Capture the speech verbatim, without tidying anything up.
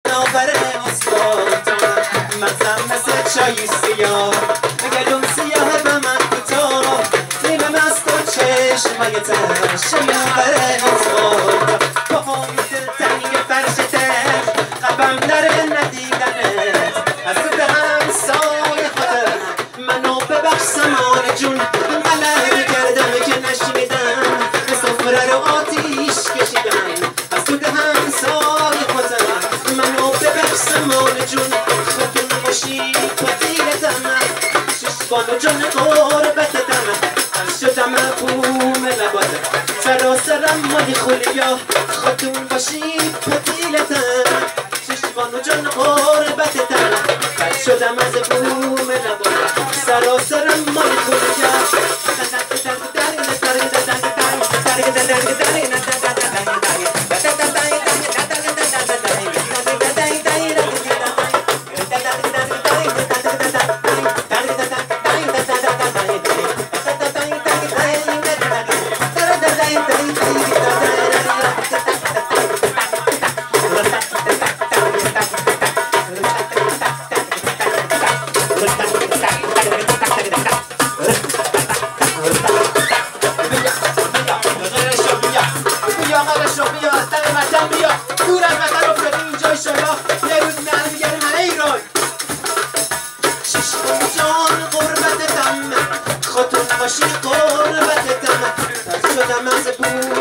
ناور اسباتان مزم مثل چای سیاه اگر اون سیاه به من کوتاه نیمه مست و چشمای تش ناور اسباتان با امید تنگ فرشته قلبم داره ندیدنت از تو به همسای خودم منو ببخش سمان جون غلط کردم که نشنیدم به سفره رو آتیش کشیدم از تو به همسای خودم منو ببخش سمان جون خودتون باشی پدیلتم ششبان و جون قربتتم از شدم بوم لباتم سراسرم مالی خولیا خودتون باشی پدیلتم ششبان و جون قربتتم از شدم از بوم لباتم سراسرم مالی خولیا خودتون نباشی قربتتم شدم از بوم